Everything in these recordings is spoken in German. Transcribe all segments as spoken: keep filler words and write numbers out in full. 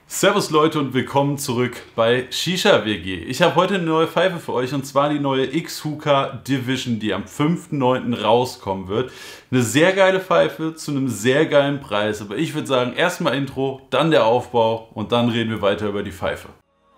Servus Leute und willkommen zurück bei Shisha W G. Ich habe heute eine neue Pfeife für euch und zwar die neue X-Hookah Division, die am fünften neunten rauskommen wird. Eine sehr geile Pfeife zu einem sehr geilen Preis, aber ich würde sagen, erstmal Intro, dann der Aufbau und dann reden wir weiter über die Pfeife.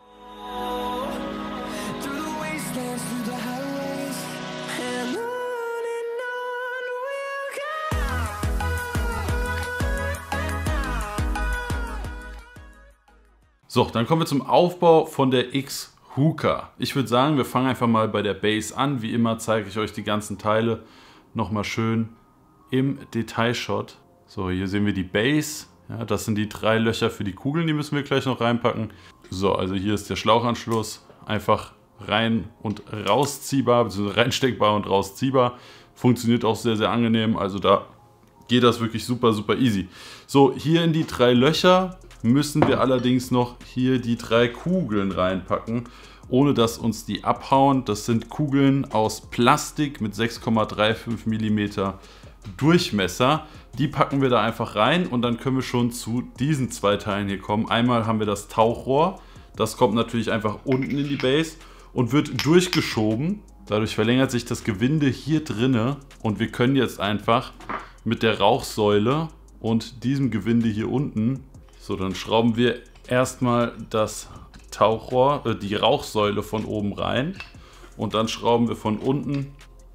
So, dann kommen wir zum Aufbau von der X-Hookah. Ich würde sagen, wir fangen einfach mal bei der Base an. Wie immer zeige ich euch die ganzen Teile nochmal schön im Detailshot. So, hier sehen wir die Base. Ja, das sind die drei Löcher für die Kugeln, die müssen wir gleich noch reinpacken. So, also hier ist der Schlauchanschluss. Einfach rein und rausziehbar, beziehungsweise reinsteckbar und rausziehbar. Funktioniert auch sehr, sehr angenehm. Also da geht das wirklich super, super easy. So, hier in die drei Löcher müssen wir allerdings noch hier die drei Kugeln reinpacken, ohne dass uns die abhauen. Das sind Kugeln aus Plastik mit sechs Komma fünfunddreißig Millimeter Durchmesser. Die packen wir da einfach rein und dann können wir schon zu diesen zwei Teilen hier kommen. Einmal haben wir das Tauchrohr. Das kommt natürlich einfach unten in die Base und wird durchgeschoben. Dadurch verlängert sich das Gewinde hier drinne und wir können jetzt einfach mit der Rauchsäule und diesem Gewinde hier unten, so, dann schrauben wir erstmal das Tauchrohr, äh, die Rauchsäule von oben rein und dann schrauben wir von unten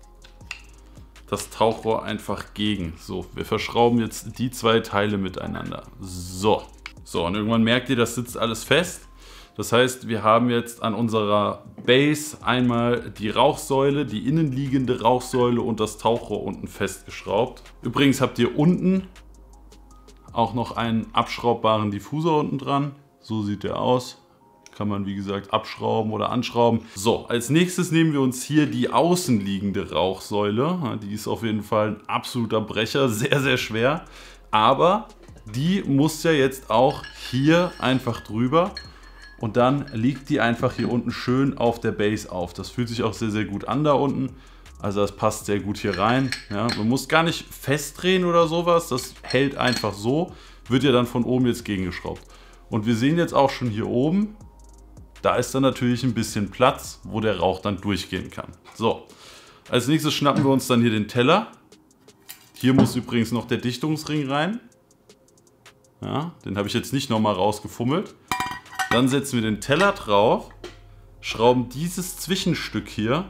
das Tauchrohr einfach gegen. So, wir verschrauben jetzt die zwei Teile miteinander. So, so und irgendwann merkt ihr, das sitzt alles fest. Das heißt, wir haben jetzt an unserer Base einmal die Rauchsäule, die innenliegende Rauchsäule und das Tauchrohr unten festgeschraubt. Übrigens habt ihr unten auch noch einen abschraubbaren Diffusor unten dran. So sieht der aus. Kann man wie gesagt abschrauben oder anschrauben. So, als nächstes nehmen wir uns hier die außenliegende Rauchsäule. Die ist auf jeden Fall ein absoluter Brecher, sehr, sehr schwer. Aber die muss ja jetzt auch hier einfach drüber. Und dann liegt die einfach hier unten schön auf der Base auf. Das fühlt sich auch sehr, sehr gut an da unten. Also das passt sehr gut hier rein. Ja, man muss gar nicht festdrehen oder sowas. Das hält einfach so. Wird ja dann von oben jetzt gegengeschraubt. Und wir sehen jetzt auch schon hier oben, da ist dann natürlich ein bisschen Platz, wo der Rauch dann durchgehen kann. So, als nächstes schnappen wir uns dann hier den Teller. Hier muss übrigens noch der Dichtungsring rein. Ja, den habe ich jetzt nicht nochmal rausgefummelt. Dann setzen wir den Teller drauf, schrauben dieses Zwischenstück hier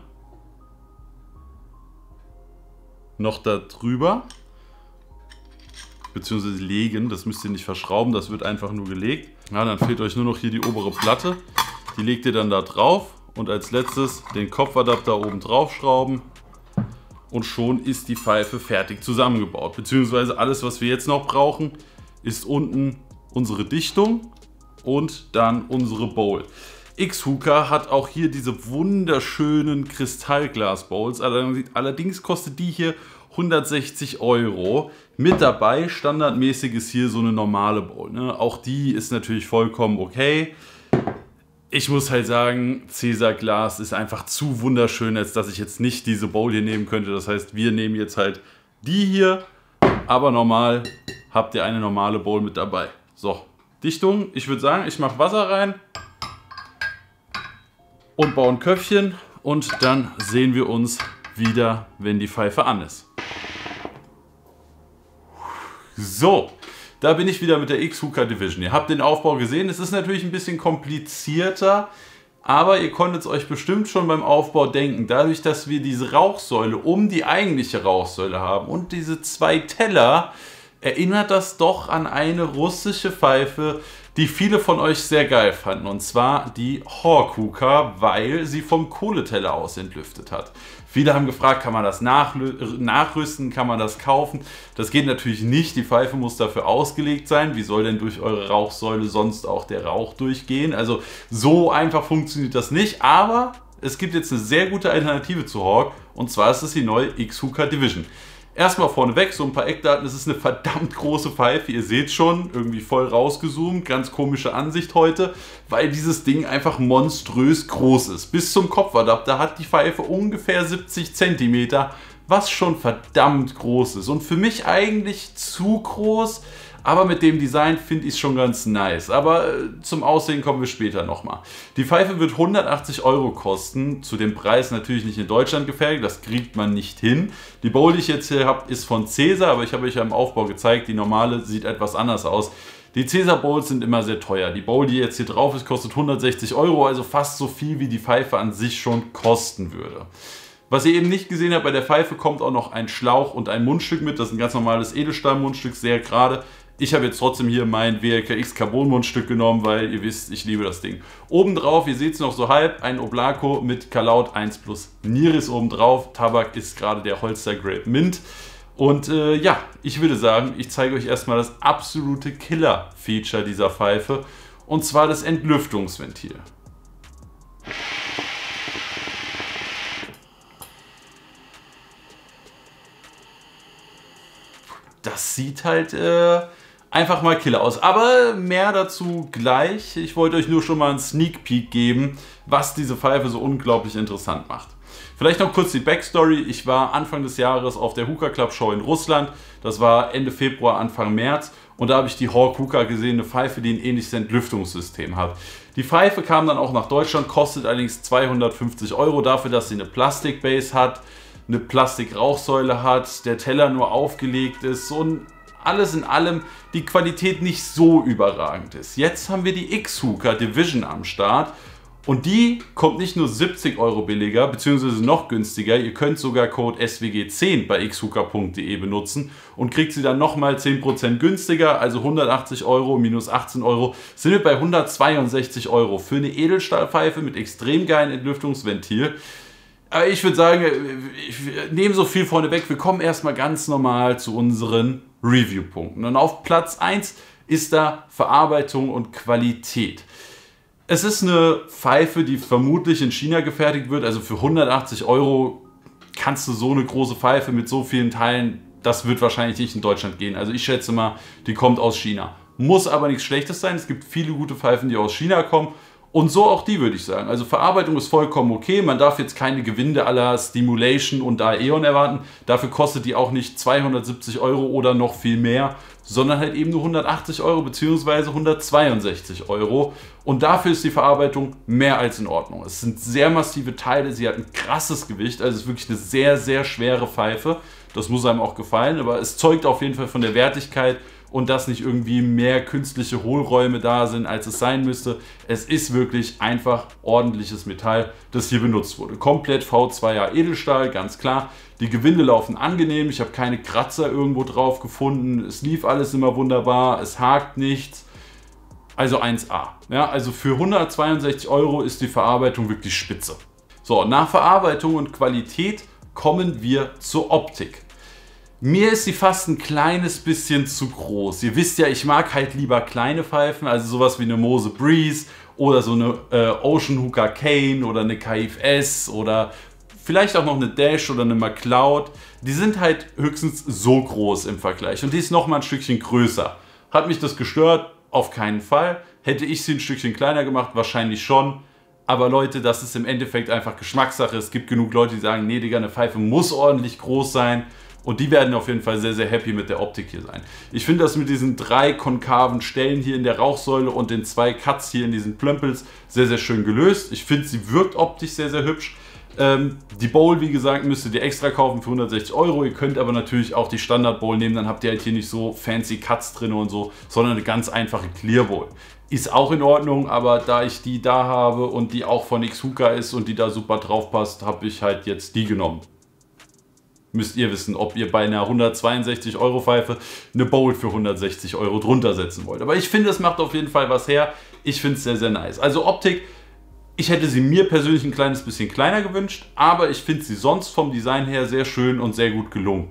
noch da drüber, beziehungsweise legen, das müsst ihr nicht verschrauben, das wird einfach nur gelegt. Ja, dann fehlt euch nur noch hier die obere Platte, die legt ihr dann da drauf und als letztes den Kopfadapter oben drauf schrauben und schon ist die Pfeife fertig zusammengebaut. Beziehungsweise alles, was wir jetzt noch brauchen, ist unten unsere Dichtung und dann unsere Bowl. X-Hookah hat auch hier diese wunderschönen Kristallglas-Bowls. Allerdings kostet die hier hundertsechzig Euro. Mit dabei, standardmäßig ist hier so eine normale Bowl. Ne? Auch die ist natürlich vollkommen okay. Ich muss halt sagen, Cäsar Glas ist einfach zu wunderschön, als dass ich jetzt nicht diese Bowl hier nehmen könnte. Das heißt, wir nehmen jetzt halt die hier. Aber normal habt ihr eine normale Bowl mit dabei. So, Dichtung. Ich würde sagen, ich mache Wasser rein. Und bauen Köpfchen und dann sehen wir uns wieder, wenn die Pfeife an ist. So, da bin ich wieder mit der X-Hookah Division. Ihr habt den Aufbau gesehen, es ist natürlich ein bisschen komplizierter, aber ihr konntet es euch bestimmt schon beim Aufbau denken. Dadurch, dass wir diese Rauchsäule um die eigentliche Rauchsäule haben und diese zwei Teller, erinnert das doch an eine russische Pfeife, die viele von euch sehr geil fanden. Und zwar die Hawk-Hookah, weil sie vom Kohleteller aus entlüftet hat. Viele haben gefragt, kann man das nachrüsten, kann man das kaufen? Das geht natürlich nicht, die Pfeife muss dafür ausgelegt sein. Wie soll denn durch eure Rauchsäule sonst auch der Rauch durchgehen? Also so einfach funktioniert das nicht, aber es gibt jetzt eine sehr gute Alternative zu Hawk und zwar ist es die neue X-Hookah Division. Erstmal vorneweg, so ein paar Eckdaten, es ist eine verdammt große Pfeife, ihr seht schon, irgendwie voll rausgezoomt, ganz komische Ansicht heute, weil dieses Ding einfach monströs groß ist. Bis zum Kopfadapter hat die Pfeife ungefähr siebzig Zentimeter, was schon verdammt groß ist und für mich eigentlich zu groß, aber mit dem Design finde ich es schon ganz nice. Aber äh, zum Aussehen kommen wir später nochmal. Die Pfeife wird hundertachtzig Euro kosten, zu dem Preis natürlich nicht in Deutschland gefertigt, das kriegt man nicht hin. Die Bowl, die ich jetzt hier habe, ist von Cäsar, aber ich habe euch ja im Aufbau gezeigt, die normale sieht etwas anders aus. Die Cäsar Bowls sind immer sehr teuer. Die Bowl, die jetzt hier drauf ist, kostet hundertsechzig Euro, also fast so viel, wie die Pfeife an sich schon kosten würde. Was ihr eben nicht gesehen habt, bei der Pfeife kommt auch noch ein Schlauch und ein Mundstück mit. Das ist ein ganz normales Edelstahl-Mundstück, sehr gerade. Ich habe jetzt trotzdem hier mein W L K X Carbon-Mundstück genommen, weil ihr wisst, ich liebe das Ding. Obendrauf, ihr seht es noch so halb, ein Oblako mit Kalaut eins plus Niris obendrauf. Tabak ist gerade der Holster Grape Mint. Und äh, ja, ich würde sagen, ich zeige euch erstmal das absolute Killer-Feature dieser Pfeife. Und zwar das Entlüftungsventil. Das sieht halt äh, einfach mal Killer aus. Aber mehr dazu gleich. Ich wollte euch nur schon mal einen Sneak Peek geben, was diese Pfeife so unglaublich interessant macht. Vielleicht noch kurz die Backstory. Ich war Anfang des Jahres auf der Hookah Club Show in Russland. Das war Ende Februar, Anfang März. Und da habe ich die Hawk Hookah gesehen, eine Pfeife, die ein ähnliches Entlüftungssystem hat. Die Pfeife kam dann auch nach Deutschland, kostet allerdings zweihundertfünfzig Euro dafür, dass sie eine Plastikbase hat, eine Plastikrauchsäule hat, der Teller nur aufgelegt ist und alles in allem die Qualität nicht so überragend ist. Jetzt haben wir die X-Hookah Division am Start. Und die kommt nicht nur siebzig Euro billiger, beziehungsweise noch günstiger. Ihr könnt sogar Code S W G zehn bei x hookah punkt de benutzen und kriegt sie dann nochmal zehn Prozent günstiger, also hundertachtzig Euro minus achtzehn Euro, sind wir bei hundertzweiundsechzig Euro für eine Edelstahlpfeife mit extrem geilen Entlüftungsventil. Aber ich würde sagen, ich nehme so viel vorne weg. Wir kommen erstmal ganz normal zu unseren Review-Punkten. Und auf Platz eins ist da Verarbeitung und Qualität. Es ist eine Pfeife, die vermutlich in China gefertigt wird. Also für hundertachtzig Euro kannst du so eine große Pfeife mit so vielen Teilen, das wird wahrscheinlich nicht in Deutschland gehen. Also ich schätze mal, die kommt aus China. Muss aber nichts Schlechtes sein. Es gibt viele gute Pfeifen, die aus China kommen. Und so auch die, würde ich sagen. Also Verarbeitung ist vollkommen okay. Man darf jetzt keine Gewinde à la Stimulation und Aeon erwarten. Dafür kostet die auch nicht zweihundertsiebzig Euro oder noch viel mehr, sondern halt eben nur hundertachtzig Euro bzw. hundertzweiundsechzig Euro. Und dafür ist die Verarbeitung mehr als in Ordnung. Es sind sehr massive Teile, sie hat ein krasses Gewicht, also es ist wirklich eine sehr, sehr schwere Pfeife. Das muss einem auch gefallen, aber es zeugt auf jeden Fall von der Wertigkeit und dass nicht irgendwie mehr künstliche Hohlräume da sind, als es sein müsste. Es ist wirklich einfach ordentliches Metall, das hier benutzt wurde. Komplett V zwei A Edelstahl, ganz klar. Die Gewinde laufen angenehm, ich habe keine Kratzer irgendwo drauf gefunden. Es lief alles immer wunderbar, es hakt nichts. Also eins A. Ja, also für hundertzweiundsechzig Euro ist die Verarbeitung wirklich spitze. So, nach Verarbeitung und Qualität kommen wir zur Optik. Mir ist sie fast ein kleines bisschen zu groß. Ihr wisst ja, ich mag halt lieber kleine Pfeifen, also sowas wie eine Mose Breeze oder so eine äh, Ocean Hookah Cane oder eine K F S oder vielleicht auch noch eine Dash oder eine McCloud. Die sind halt höchstens so groß im Vergleich und die ist noch mal ein Stückchen größer. Hat mich das gestört? Auf keinen Fall. Hätte ich sie ein Stückchen kleiner gemacht? Wahrscheinlich schon. Aber Leute, das ist im Endeffekt einfach Geschmackssache. Es gibt genug Leute, die sagen, nee Digga, eine Pfeife muss ordentlich groß sein. Und die werden auf jeden Fall sehr, sehr happy mit der Optik hier sein. Ich finde das mit diesen drei konkaven Stellen hier in der Rauchsäule und den zwei Cuts hier in diesen Plömpels sehr, sehr schön gelöst. Ich finde, sie wirkt optisch sehr, sehr hübsch. Ähm, die Bowl, wie gesagt, müsstet ihr extra kaufen für hundertsechzig Euro. Ihr könnt aber natürlich auch die Standard Bowl nehmen, dann habt ihr halt hier nicht so fancy Cuts drin und so, sondern eine ganz einfache Clear Bowl. Ist auch in Ordnung, aber da ich die da habe und die auch von X Hookah ist und die da super drauf passt, habe ich halt jetzt die genommen. Müsst ihr wissen, ob ihr bei einer hundertzweiundsechzig Euro Pfeife eine Bowl für hundertsechzig Euro drunter setzen wollt. Aber ich finde, es macht auf jeden Fall was her. Ich finde es sehr, sehr nice. Also Optik, ich hätte sie mir persönlich ein kleines bisschen kleiner gewünscht, aber ich finde sie sonst vom Design her sehr schön und sehr gut gelungen.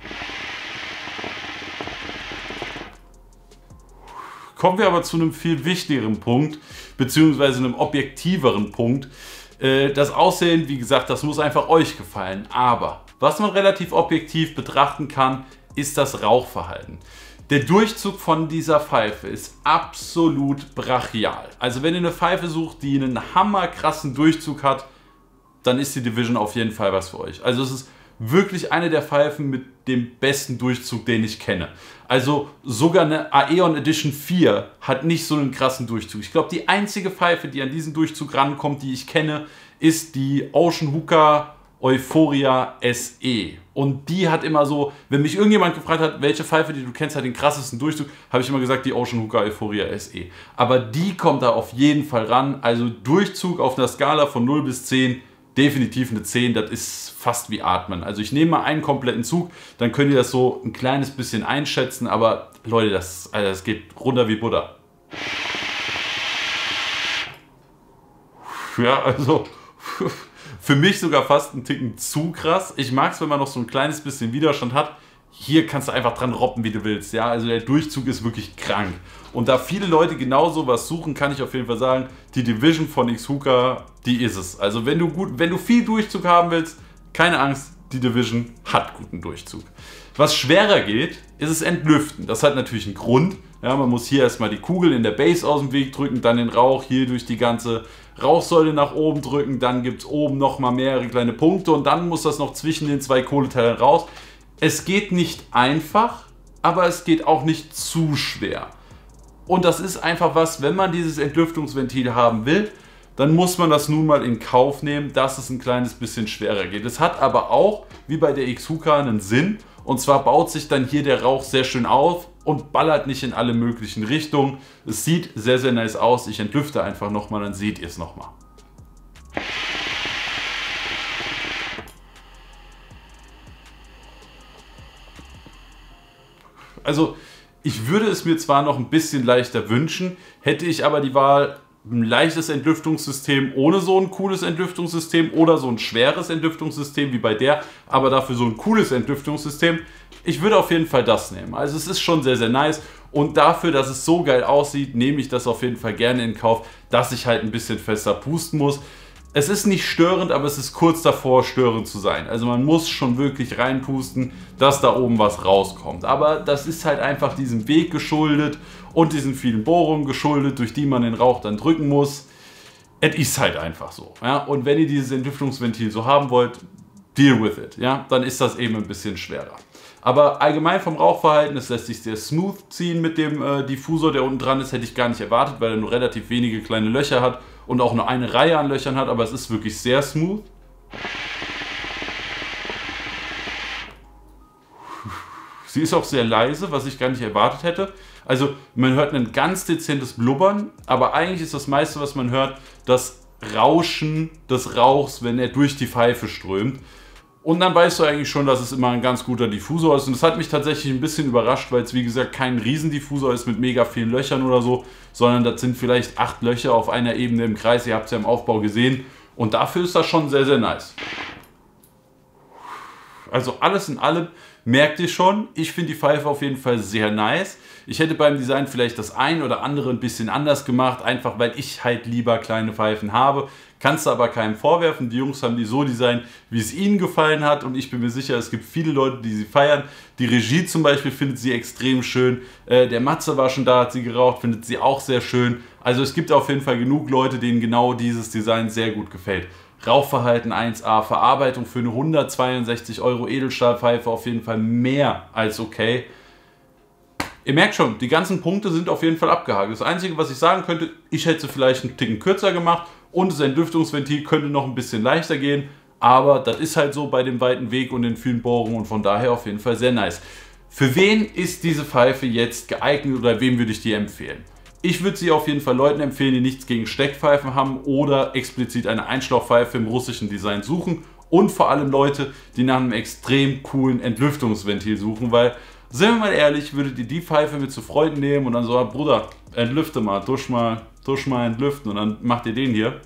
Kommen wir aber zu einem viel wichtigeren Punkt, beziehungsweise einem objektiveren Punkt. Das Aussehen, wie gesagt, das muss einfach euch gefallen, aber was man relativ objektiv betrachten kann, ist das Rauchverhalten. Der Durchzug von dieser Pfeife ist absolut brachial. Also wenn ihr eine Pfeife sucht, die einen hammerkrassen Durchzug hat, dann ist die Division auf jeden Fall was für euch. Also es ist wirklich eine der Pfeifen mit dem besten Durchzug, den ich kenne. Also sogar eine Aeon Edition vier hat nicht so einen krassen Durchzug. Ich glaube, die einzige Pfeife, die an diesen Durchzug rankommt, die ich kenne, ist die Ocean Hooker Euphoria S E. Und die hat immer so, wenn mich irgendjemand gefragt hat, welche Pfeife, die du kennst, hat den krassesten Durchzug, habe ich immer gesagt, die Ocean Hooker Euphoria S E. Aber die kommt da auf jeden Fall ran. Also Durchzug auf einer Skala von null bis zehn, definitiv eine zehn. Das ist fast wie Atmen. Also ich nehme mal einen kompletten Zug, dann könnt ihr das so ein kleines bisschen einschätzen. Aber Leute, das, also das geht runter wie Butter. Ja, also... Für mich sogar fast einen Ticken zu krass. Ich mag es, wenn man noch so ein kleines bisschen Widerstand hat. Hier kannst du einfach dran robben, wie du willst. Ja, also der Durchzug ist wirklich krank. Und da viele Leute genau sowas suchen, kann ich auf jeden Fall sagen, die Division von X-Hooker, die ist es. Also wenn du, gut, wenn du viel Durchzug haben willst, keine Angst, die Division hat guten Durchzug. Was schwerer geht, ist es Entlüften. Das hat natürlich einen Grund. Ja, man muss hier erstmal die Kugel in der Base aus dem Weg drücken, dann den Rauch hier durch die ganze Rauchsäule nach oben drücken, dann gibt es oben nochmal mehrere kleine Punkte und dann muss das noch zwischen den zwei Kohleteilen raus. Es geht nicht einfach, aber es geht auch nicht zu schwer. Und das ist einfach was, wenn man dieses Entlüftungsventil haben will, dann muss man das nun mal in Kauf nehmen, dass es ein kleines bisschen schwerer geht. Es hat aber auch, wie bei der X-Hooker, einen Sinn. Und zwar baut sich dann hier der Rauch sehr schön auf und ballert nicht in alle möglichen Richtungen. Es sieht sehr, sehr nice aus. Ich entlüfte einfach nochmal, dann seht ihr es nochmal. Also ich würde es mir zwar noch ein bisschen leichter wünschen, hätte ich aber die Wahl, ein leichtes Entlüftungssystem ohne so ein cooles Entlüftungssystem oder so ein schweres Entlüftungssystem wie bei der, aber dafür so ein cooles Entlüftungssystem. Ich würde auf jeden Fall das nehmen. Also es ist schon sehr, sehr nice und dafür, dass es so geil aussieht, nehme ich das auf jeden Fall gerne in Kauf, dass ich halt ein bisschen fester pusten muss. Es ist nicht störend, aber es ist kurz davor, störend zu sein. Also man muss schon wirklich reinpusten, dass da oben was rauskommt. Aber das ist halt einfach diesem Weg geschuldet und diesen vielen Bohrungen geschuldet, durch die man den Rauch dann drücken muss. Es ist halt einfach so. Ja? Und wenn ihr dieses Entlüftungsventil so haben wollt, deal with it. Ja? Dann ist das eben ein bisschen schwerer. Aber allgemein vom Rauchverhalten, es lässt sich sehr smooth ziehen mit dem äh, Diffusor, der unten dran ist, hätte ich gar nicht erwartet, weil er nur relativ wenige kleine Löcher hat und auch nur eine Reihe an Löchern hat, aber es ist wirklich sehr smooth. Sie ist auch sehr leise, was ich gar nicht erwartet hätte. Also man hört ein ganz dezentes Blubbern, aber eigentlich ist das meiste, was man hört, das Rauschen des Rauchs, wenn er durch die Pfeife strömt. Und dann weißt du eigentlich schon, dass es immer ein ganz guter Diffusor ist. Und das hat mich tatsächlich ein bisschen überrascht, weil es wie gesagt kein Riesendiffusor ist mit mega vielen Löchern oder so, sondern das sind vielleicht acht Löcher auf einer Ebene im Kreis. Ihr habt es ja im Aufbau gesehen. Und dafür ist das schon sehr, sehr nice. Also alles in allem merkt ihr schon, ich finde die Pfeife auf jeden Fall sehr nice. Ich hätte beim Design vielleicht das ein oder andere ein bisschen anders gemacht, einfach weil ich halt lieber kleine Pfeifen habe. Kannst du aber keinem vorwerfen. Die Jungs haben die so designt, wie es ihnen gefallen hat und ich bin mir sicher, es gibt viele Leute, die sie feiern. Die Regie zum Beispiel findet sie extrem schön. Äh, der Matze war schon da, hat sie geraucht, findet sie auch sehr schön. Also es gibt auf jeden Fall genug Leute, denen genau dieses Design sehr gut gefällt. Rauchverhalten eins A, Verarbeitung für eine hundertzweiundsechzig Euro Edelstahlpfeife auf jeden Fall mehr als okay. Ihr merkt schon, die ganzen Punkte sind auf jeden Fall abgehakt. Das Einzige, was ich sagen könnte, ich hätte sie vielleicht einen Ticken kürzer gemacht und das Entlüftungsventil könnte noch ein bisschen leichter gehen. Aber das ist halt so bei dem weiten Weg und den vielen Bohrungen und von daher auf jeden Fall sehr nice. Für wen ist diese Pfeife jetzt geeignet oder wem würde ich die empfehlen? Ich würde sie auf jeden Fall Leuten empfehlen, die nichts gegen Steckpfeifen haben oder explizit eine Einschlauchpfeife im russischen Design suchen. Und vor allem Leute, die nach einem extrem coolen Entlüftungsventil suchen, weil, sind wir mal ehrlich, würdet ihr die Pfeife mit zu Freunden nehmen und dann so, Bruder, entlüfte mal, tusch mal, tusch mal entlüften und dann macht ihr den hier.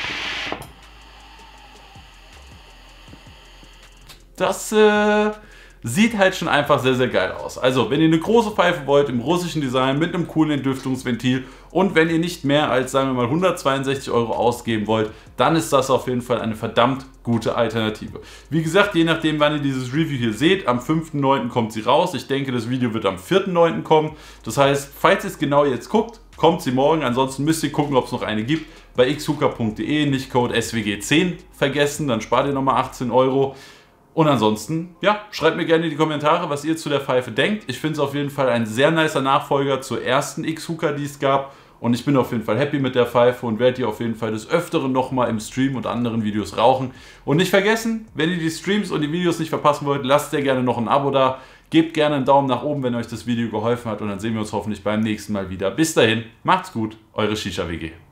Das, äh, sieht halt schon einfach sehr, sehr geil aus. Also, wenn ihr eine große Pfeife wollt, im russischen Design, mit einem coolen Entlüftungsventil und wenn ihr nicht mehr als, sagen wir mal, hundertzweiundsechzig Euro ausgeben wollt, dann ist das auf jeden Fall eine verdammt gute Alternative. Wie gesagt, je nachdem, wann ihr dieses Review hier seht, am fünften neunten kommt sie raus. Ich denke, das Video wird am vierten neunten kommen. Das heißt, falls ihr es genau jetzt guckt, kommt sie morgen. Ansonsten müsst ihr gucken, ob es noch eine gibt. Bei x hooker punkt de, nicht Code S W G zehn vergessen, dann spart ihr nochmal achtzehn Euro. Und ansonsten, ja, schreibt mir gerne in die Kommentare, was ihr zu der Pfeife denkt. Ich finde es auf jeden Fall ein sehr nicer Nachfolger zur ersten X Hooker, die es gab. Und ich bin auf jeden Fall happy mit der Pfeife und werde die auf jeden Fall des Öfteren nochmal im Stream und anderen Videos rauchen. Und nicht vergessen, wenn ihr die Streams und die Videos nicht verpassen wollt, lasst ihr gerne noch ein Abo da. Gebt gerne einen Daumen nach oben, wenn euch das Video geholfen hat. Und dann sehen wir uns hoffentlich beim nächsten Mal wieder. Bis dahin, macht's gut, eure Shisha W G.